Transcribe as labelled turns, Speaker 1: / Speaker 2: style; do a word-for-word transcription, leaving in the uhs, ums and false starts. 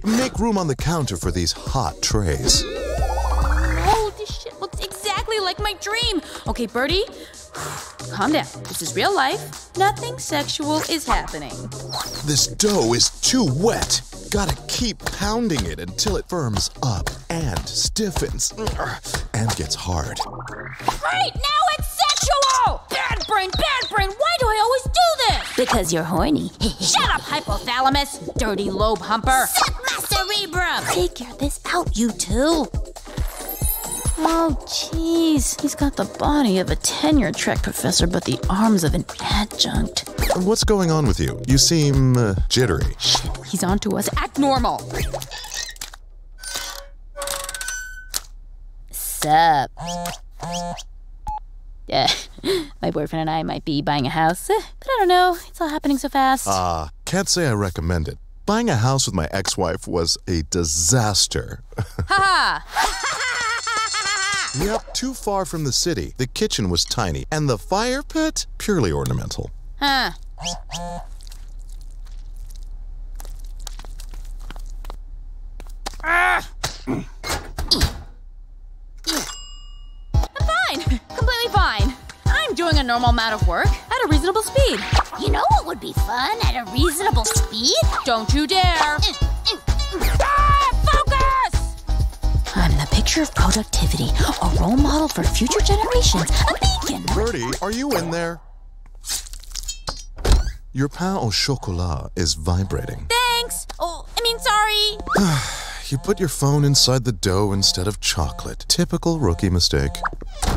Speaker 1: make room on the counter for these hot trays.
Speaker 2: Oh, this shit looks exactly like my dream. Okay, Bertie, calm down. This is real life. Nothing sexual is happening.
Speaker 1: This dough is too wet. Gotta keep pounding it until it firms up and stiffens and gets hard.
Speaker 2: Great, now it's sexual! Bad brain, bad brain, why do I always do this? Because you're horny. Shut up, hypothalamus, dirty lobe humper. Suck my cerebrum. Figure this out, you two. Oh, jeez. He's got the body of a tenure-track professor, but the arms of an adjunct.
Speaker 1: What's going on with you? You seem uh, jittery.
Speaker 2: Shit, he's onto us. Act normal. Sup? Yeah, my boyfriend and I might be buying a house, but I don't know. It's all happening so fast.
Speaker 1: Ah, uh, can't say I recommend it. Buying a house with my ex-wife was a disaster.
Speaker 2: Ha ha!
Speaker 1: Yep, too far from the city. The kitchen was tiny, and the fire pit, purely ornamental.
Speaker 2: Huh. Ah. I'm fine. Completely fine. I'm doing a normal amount of work at a reasonable speed.
Speaker 3: You know what would be fun at a reasonable speed?
Speaker 2: Don't you dare. Ah, focus! I'm the picture of productivity, a role model for future generations, a beacon.
Speaker 1: Bertie, are you in there? Your pain au chocolat is vibrating.
Speaker 2: Thanks. Oh, I mean, sorry.
Speaker 1: You put your phone inside the dough instead of chocolate. Typical rookie mistake.